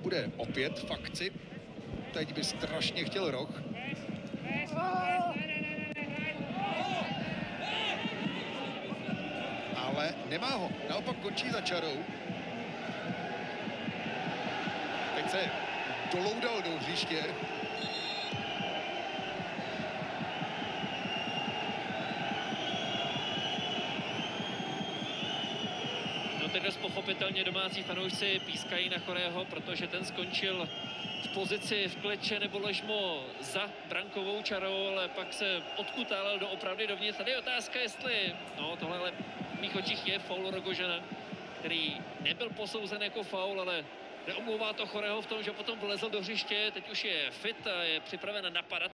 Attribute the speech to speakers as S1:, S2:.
S1: bude opět v akci. Teď by strašně chtěl roh. Ale nemá ho. Naopak končí za čarou. Teď se doloudal do hřiště.
S2: No teď dost pochopitelně domácí fanoušci pískají na Chorého, protože ten skončil v pozici v kleče nebo ležmo za brankovou čarou, ale pak se odkutálel doopravdy dovnitř. Tady je otázka, jestli, no tohle ale v mých očích je faul Rogožana, který nebyl posouzen jako faul, ale neomlouvá to Chorého v tom, že potom vlezl do hřiště, teď už je fit a je připraven napadat.